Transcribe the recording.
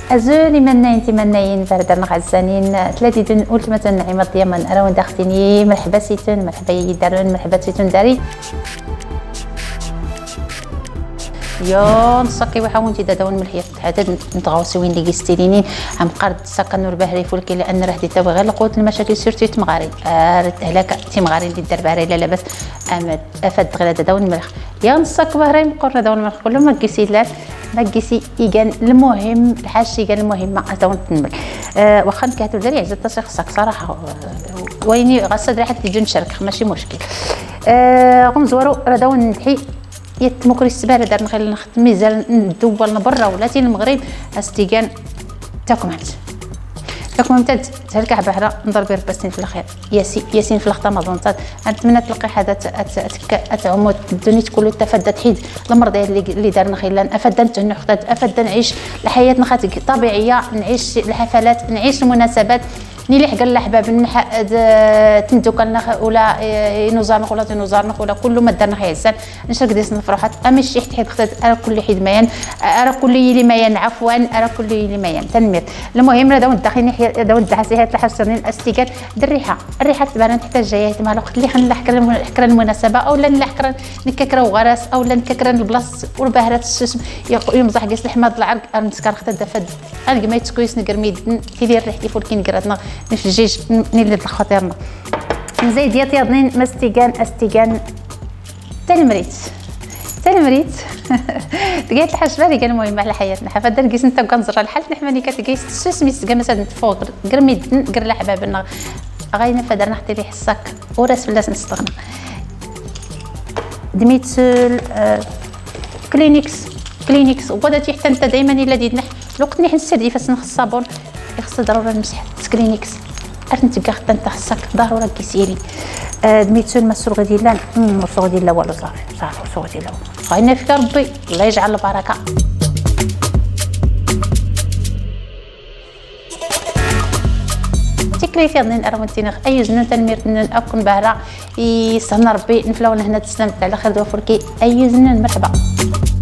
ازولي مناين تمناين بردان غزانين ثلاثه قلت نعيمه ديما انا وندختني مرحبا سيتون مرحبا يدارون مرحبا سيتون داري يا نسقي وحاونتي داون ملحيه عدد نتغاوسوين اللي قستيلينين عم قرد سكن البهري فولكي لان راه ديتا غير القوت المشاكل سيرتي تمغاري هلاك تيمغاري اللي دار بهري لا لاباس امد افد غير داون الملح يا نسق بهري مقر داون الملح كله ما كيسي لا ما كيسي يقال المهم الحاج يقال المهم ما داون تنمل واخا كاتو داري عزت تصيغ خصك صراحه ويني غصد ريحه تجي نشارك ماشي مشكل غنزورو راه داون نحي يتمكري السبارة دار نخلي نخدم ميزال ندوبل برا ولاتي المغرب استيقان تاكم ممتاز تهلكع بحرا نضرب ربستين في الخير ياسين في الخطا ما ظنت نتمنى تلقي حدا اتعمو الدنيا كله تفدت حيد المرضى اللي دار نخيلان افدنت نختاد افد نعيش الحياه نخات طبيعيه نعيش الحفلات نعيش المناسبات نيلي حق الاحباب تندوك لنا ولا ينوزارنا ولا تنوزارنا ولا كل ما درنا خيسان نشرك ديس نفرحات اما الشي حيت خدت ارى كل حيد ميان ارى كل يلي ميان عفوا ارى كل يلي ميان تنمير المهم راه داون الداخل داون الدحاسيات الحسنين الاستيكات الريحه تبان تحتاج جايه مع الوقت اللي نحكر المناسبه او لا نحكر نككر وغراس او لا نككر البلاص والبهرات السوسم يمزح قيس الحماد العرق نسكر خدت دفد انا ما يتكويس نقرميد كيدير ريحتي فولكين قراتنا في الجيج نيل الخطيرنا نزيد ديال يضنين استيقان تلمريت لقيت الحاج بالي قال المهم على حياتنا حفا نقيس نتا كنزر الحال نحماني كتقيس السوس ميس مثلا فوق قرميد قر لحبابنا غاينا فدرنا حتى لي حساك وراس فلاس نستغنى دميت كلينيكس وغادي حتى انت دائما الا ديدنا الوقت اللي حنسد يفاس نخ الصابون خص ضروري نمسح كلينيكس ارنت حتى انت خصك ضروري كيسيري دميت المسروغ ديال لا المسروغ ديال لا والو صافي المسروغ ديال لا غاينا فيك ربي الله يجعل البركه تكريفي ظنين اروانتينغ اي زنون تنمير اكون بهرا يسهنا ربي نفلاو هنا تسلمت على خير دوفركي اي زنون مرحبا